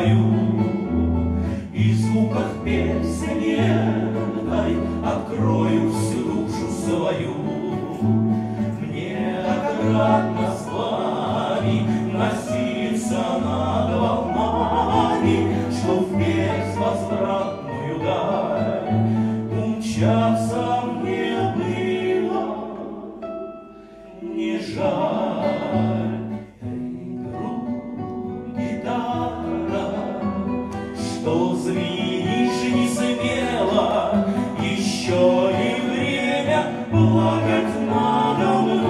свою, и в звуках песни этой открою всю душу свою. Мне отрадно с вами носиться над волнами, что в безвозвратную даль умчаться мне было не жаль. Гитара, что звенишь не смело, еще не время плакать надо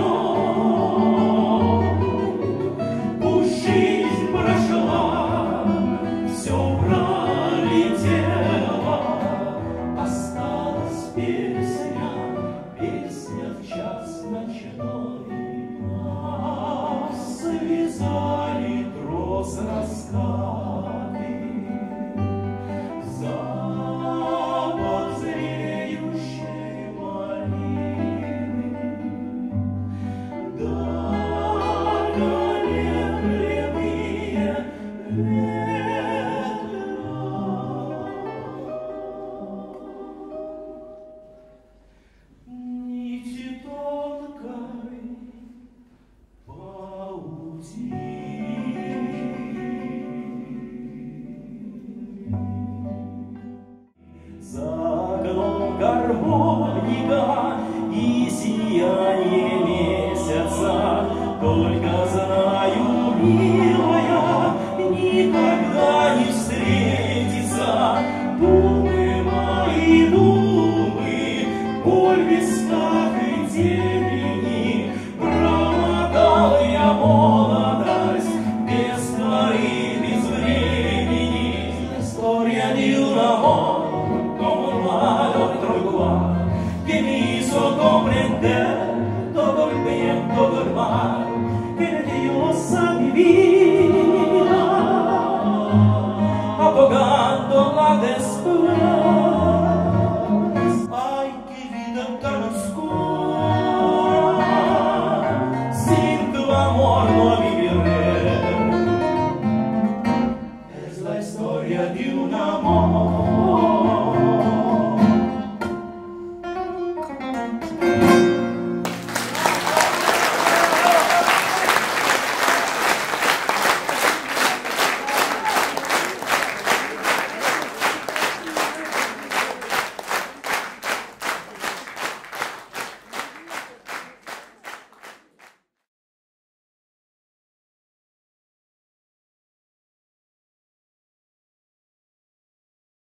мной. Пусть жизнь прошла, все пролетело, осталась песня, песня в час ночной. Связали трос раскаты